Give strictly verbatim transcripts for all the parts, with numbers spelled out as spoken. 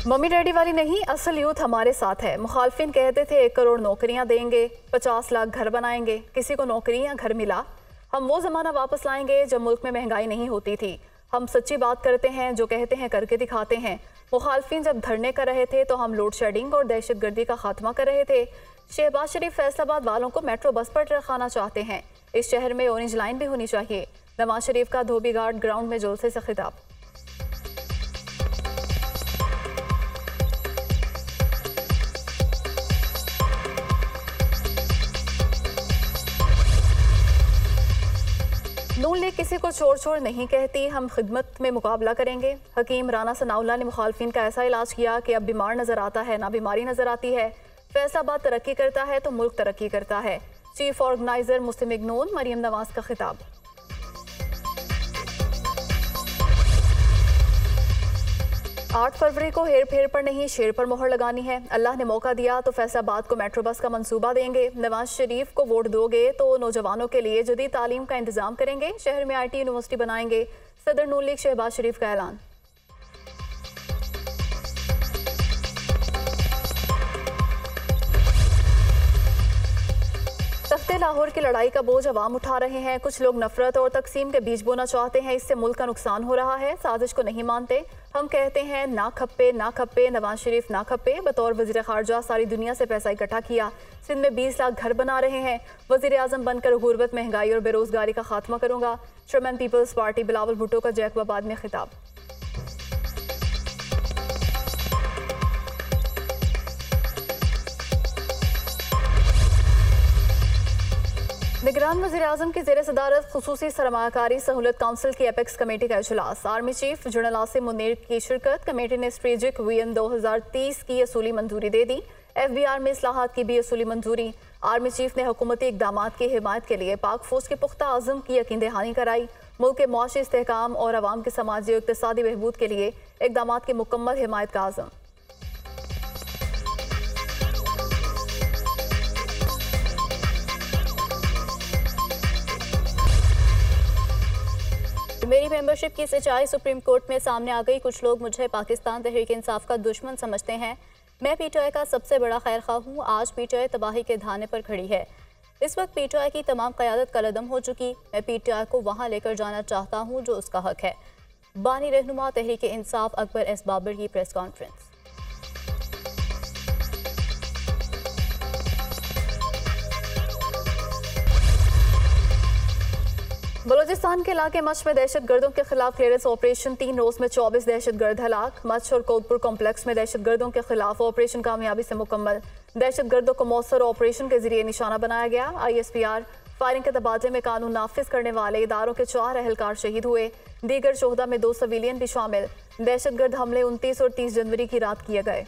Mummy daddy वाली नहीं, असल यूथ हमारे साथ है। मुखालफिन कहते थे एक करोड़ नौकरियां देंगे, पचास लाख घर बनाएंगे, किसी को नौकरी या घर मिला। हम वो ज़माना वापस लाएंगे जब मुल्क में महंगाई नहीं होती थी। हम सच्ची बात करते हैं, जो कहते हैं करके दिखाते हैं। मुखालफिन जब धरने कर रहे थे तो हम लोड शेडिंग और दहशत गर्दी का खात्मा कर रहे थे। शहबाज शरीफ फैसलाबाद वालों को मेट्रो बस पर रखाना चाहते हैं। इस शहर में ऑरेंज लाइन भी होनी चाहिए। नवाज शरीफ का धोबी घाट ग्राउंड में जुलसे से खिताब। नून लीग किसी को छोड़ छोड़ नहीं कहती, हम खिदमत में मुकाबला करेंगे। हकीम राना सनाउल्लाह ने मुखालफिन का ऐसा इलाज किया कि अब बीमार नजर आता है ना बीमारी नजर आती है। फैसलाबाद तरक्की करता है तो मुल्क तरक्की करता है। चीफ ऑर्गेनाइजर मुस्लिम लीग नून मरियम नवाज का खिताब। आठ फरवरी को हेर फेर पर नहीं शेर पर मोहर लगानी है। अल्लाह ने मौका दिया तो फैसलाबाद को मेट्रो बस का मंसूबा देंगे। नवाज शरीफ को वोट दोगे तो नौजवानों के लिए जदीद तालीम का इंतजाम करेंगे। शहर में आई टी यूनिवर्सिटी बनाएंगे। सदर नून लीग शहबाज शरीफ का ऐलान। तख्ते लाहौर की लड़ाई का बोझ अवाम उठा रहे हैं। कुछ लोग नफरत और तकसीम के बीज बोना चाहते हैं। इससे मुल्क का नुकसान हो रहा है। साजिश को नहीं मानते। हम कहते हैं ना खप्पे ना खप्पे। नवाज शरीफ ना खप्पे। बतौर वज़ीर ख़ारजा सारी दुनिया से पैसा इकट्ठा किया। सिंध में बीस लाख घर बना रहे हैं। वज़ीर आज़म बनकर गुर्बत, महंगाई और बेरोजगारी का खात्मा करूंगा। चेयरमैन पीपल्स पार्टी बिलावल भुट्टो का जैकबाबाद में खिताब। निगरान वज़ीर आज़म की ज़ेर सदारत खुसूसी सरमायाकारी सहूलत काउंसिल की एपेक्स कमेटी का इजलास। Army chief general Asim Munir की शिरकत। कमेटी ने स्ट्रेटेजिक विजन दो हज़ार तीस की असूली मंजूरी दे दी। एफ बी आर में इस्लाहात की भी असूली मंजूरी। आर्मी चीफ ने हुकूमती इकदाम की हिमायत के लिए पाक फौज के पुख्ता आज़म की यकीन दहानी कराई। मुल्क के मुआशी इस्तेहकाम और अवाम के समाजी और इक़्तिसादी बहबूद के लिए इकदाम की मुकम्मल हिमायत का आज़म। मेरी मेंबरशिप की सच्चाई सुप्रीम कोर्ट में सामने आ गई। कुछ लोग मुझे पाकिस्तान तहरीक इंसाफ का दुश्मन समझते हैं। मैं पी टी आई का सबसे बड़ा खैर खा हूँ। आज पी टी आई तबाही के धाने पर खड़ी है। इस वक्त पी टी आई की तमाम क़यादत कलअदम हो चुकी। मैं पी टी आई को वहाँ लेकर जाना चाहता हूँ जो उसका हक है। बानी रहनुमा तहरीक इंसाफ अकबर एस बाबर की प्रेस कॉन्फ्रेंस। बलोचिस्तान के इलाके मच में दहशत गर्दों के खिलाफ क्लियरेंस ऑपरेशन। तीन रोज में चौबीस दहशत गर्द हलाक। मच और कोतपुर कॉम्प्लेक्स में दहशत गर्दों के खिलाफ ऑपरेशन कामयाबी से मुकम्मल। दहशत गर्दों को मौसर ऑपरेशन के जरिए निशाना बनाया गया। I S P R firing के तबादले में कानून नाफिज करने वाले इदारों के चार अहलकार शहीद हुए। दीगर शोहदा में दो सिविलियन भी शामिल। दहशत गर्द हमले उनतीस और तीस जनवरी की रात किए गए।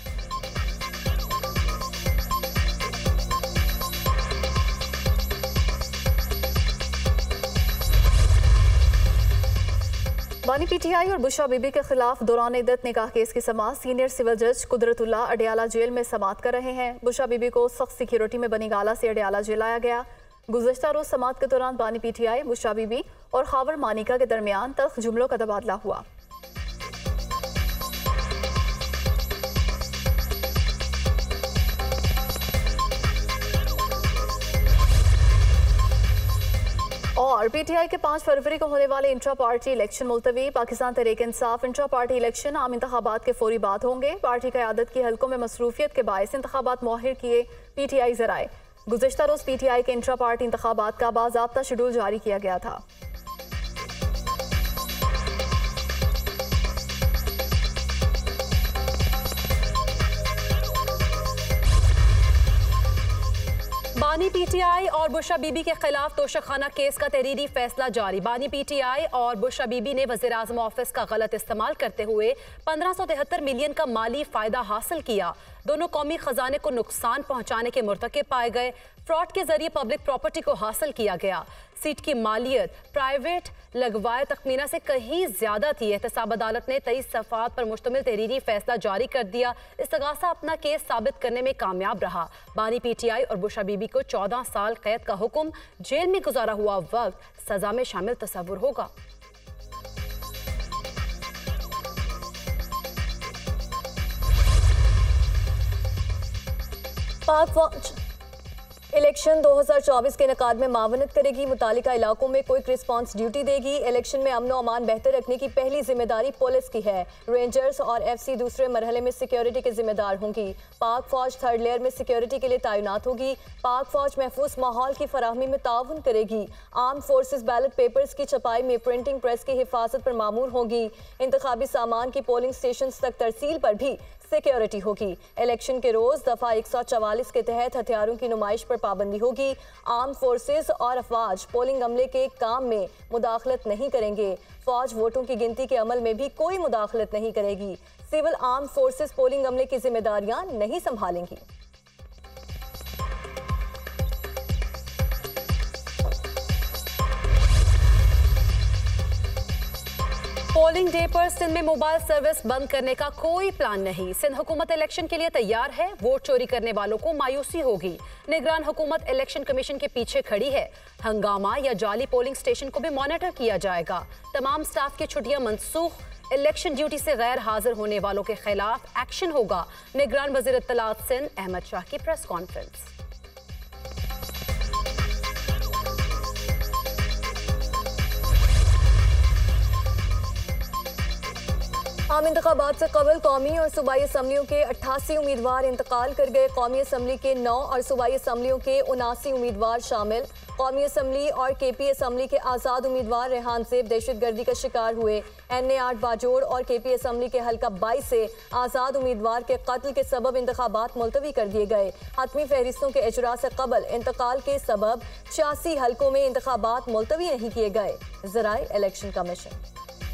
बानी पी टी आई और बुशा बीबी के खिलाफ दौरान इद्दत निकाह केस की समाअत। सीनियर सिविल जज कुदरतुल्ला अडियाला जेल में समाअत कर रहे हैं। बुशा बीबी को सख्त सिक्योरिटी में बनी गाला से अडियाला जेल लाया गया। गुज़श्ता रोज समाअत के दौरान बानी पी टी आई, बुशा बीबी और खावर मानिका के दरमियान तल्ख जुमलों का तबादला हुआ। और पी टी आई के पाँच फरवरी को होने वाले इंट्रा पार्टी इलेक्शन मुलतवी। Pakistan Tehreek Insaf intra party election आम इंतखाबात के फौरी बाद होंगे। पार्टी क़यादत की हलकों में मसरूफियत के बायस इंतखाबात मुअख्खर किए पी टी आई ज़राए। गुज़श्ता रोज़ पी टी आई के इंट्रा पार्टी इंतखाबात का बाज़ाब्ता शेड्यूल जारी किया गया था। बानी पी टी आई और बुशा बीबी के खिलाफ तोशाखाना केस का तहरीरी फैसला जारी। बानी पी टी आई और बुशा बीबी ने वज़ीर आज़म ऑफिस का गलत इस्तेमाल करते हुए पंद्रह सौ तिहत्तर मिलियन का माली फायदा हासिल किया। दोनों कौमी खजाने को नुकसान पहुंचाने के मुर्तकिब पाए गए। फ्रॉड के जरिए पब्लिक प्रॉपर्टी को हासिल किया गया। सीट की मालियत प्राइवेट लगवाए तखमीना से कहीं ज्यादा थी। एहतसाब अदालत ने तेईस सफ़ात पर मुश्तमिल तहरीरी फैसला जारी कर दिया। इस्तगासा अपना केस साबित करने में कामयाब रहा। बानी पी टी आई और बुशा बीबी को चौदह साल कैद का हुक्म। जेल में गुजारा हुआ वक्त सजा में शामिल तस्वुर होगा। पाक फौज इलेक्शन दो हज़ार चौबीस के इनेकाद में मावनत करेगी, मुतालिका इलाकों में क्विक रिस्पांस ड्यूटी देगी। इलेक्शन में अमन और अमान बेहतर रखने की पहली जिम्मेदारी पुलिस की है। रेंजर्स और एफसी दूसरे मरहले में सिक्योरिटी के जिम्मेदार होंगी। पाक फौज थर्ड लेयर में सिक्योरिटी के लिए तैनात होगी। पाक फौज महफूज माहौल की फराहमी में ताउन करेगी। आर्म फोर्सेस बैलेट पेपर्स की छपाई में प्रिंटिंग प्रेस की हिफाजत पर मामूर होगी। इंतखाबी सामान की पोलिंग स्टेशन तक तरसील पर भी सिक्योरिटी होगी। इलेक्शन के रोज दफा एक सौ चवालीस के तहत हथियारों की नुमाइश पर पाबंदी होगी। आर्म फोर्सेस और अफवाज पोलिंग अमले के काम में मुदाखलत नहीं करेंगे। फौज वोटों की गिनती के अमल में भी कोई मुदाखलत नहीं करेगी। सिविल आर्म फोर्सेस पोलिंग अमले की जिम्मेदारियां नहीं संभालेंगी। पोलिंग डे पर सिंध में मोबाइल सर्विस बंद करने का कोई प्लान नहीं। सिंध हुकूमत इलेक्शन के लिए तैयार है। वोट चोरी करने वालों को मायूसी होगी। निगरान हुकूमत इलेक्शन कमीशन के पीछे खड़ी है। हंगामा या जाली पोलिंग स्टेशन को भी मॉनिटर किया जाएगा। तमाम स्टाफ की छुट्टियां मनसूख। इलेक्शन ड्यूटी से गैर हाजिर होने वालों के खिलाफ एक्शन होगा। निगरान वजीर इत्तलात सिंध अहमद शाह की प्रेस कॉन्फ्रेंस। आम इंतखाबात से कबल कौमी और सूबाई असम्बलियों के अट्ठासी उम्मीदवार इंतकाल कर गए। कौमी असम्बली के नौ और सूबाई असम्बलियों के उनासी उम्मीदवार शामिल। कौमी असम्बली और के पी असम्बली के आज़ाद उम्मीदवार रेहान सेब दहशत गर्दी का शिकार हुए। एन ए आठ बाजोड़ और के पी असम्बली के हल्का बाईस से आज़ाद उम्मीदवार के कत्ल के सबब इंतखाबात मुलतवी कर दिए गए। हतमी फहरिस्तों के इजरा से कबल इंतकाल के सबब छियासी हल्कों में इंतखाबात मुलतवी नहीं किए गए। ज़राए election commission.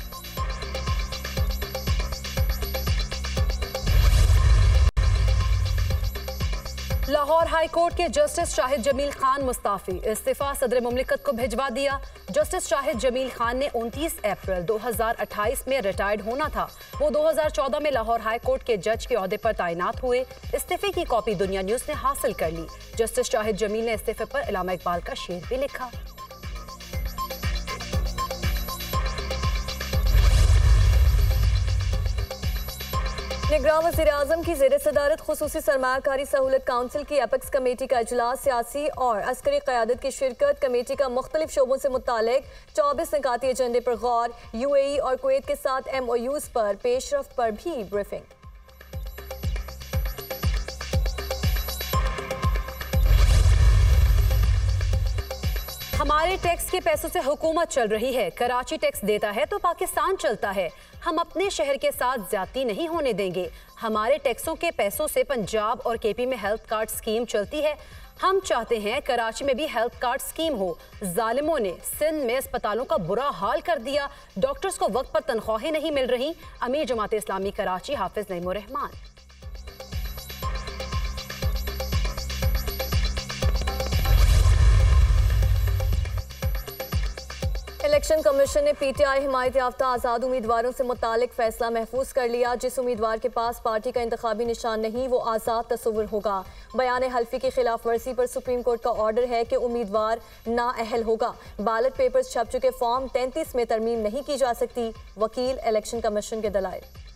Lahore high court के जस्टिस शाहिद जमील खान मुस्ताफी। इस्तीफा सदर मुमलिकत को भिजवा दिया। जस्टिस शाहिद जमील खान ने उनतीस अप्रैल दो हज़ार अट्ठाईस में रिटायर्ड होना था। वो दो हज़ार चौदह में लाहौर हाई कोर्ट के जज के ओहदे पर तैनात हुए। इस्तीफे की कॉपी दुनिया न्यूज ने हासिल कर ली। जस्टिस शाहिद जमील ने इस्तीफे पर इलामा इकबाल का शेर भी लिखा। निगरान वज़ीर आज़म की ज़ेर सदारत खुसूसी सरमायाकारी सहूलत काउंसिल की एपेक्स कमेटी का इजलास, सियासी और अस्करी क़यादत की शिरकत। कमेटी का मुख्तलिफ शोबों से मुतालिक चौबीस निकाती एजेंडे पर गौर। यू ए ई और कुवैत के साथ एम ओ यूज़ पर पेशरफ्त पर भी ब्रीफिंग। हमारे टैक्स के पैसों से हुकूमत चल रही है। कराची टैक्स देता है तो पाकिस्तान चलता है। हम अपने शहर के साथ ज्यादती नहीं होने देंगे। हमारे टैक्सों के पैसों से पंजाब और केपी में हेल्थ कार्ड स्कीम चलती है। हम चाहते हैं कराची में भी हेल्थ कार्ड स्कीम हो। जालिमों ने सिंध में अस्पतालों का बुरा हाल कर दिया। डॉक्टर्स को वक्त पर तनख्वाहें नहीं मिल रही। अमीर जमात इस्लामी कराची हाफिज नईमुर रहमान। इलेक्शन कमीशन ने पी टी आई हिमायत याफ्ता आज़ाद उम्मीदवारों से मुतालिक फैसला महफूज कर लिया। जिस उम्मीदवार के पास पार्टी का इंतखाबी निशान नहीं वो आज़ाद तस्वुर होगा। बयान हल्फी की खिलाफ वर्जी पर सुप्रीम कोर्ट का ऑर्डर है कि उम्मीदवार नाअहल होगा। बैलेट पेपर्स छप चुके फॉर्म तैंतीस में तरमीम नहीं की जा सकती। वकील इलेक्शन कमीशन के दलाइल।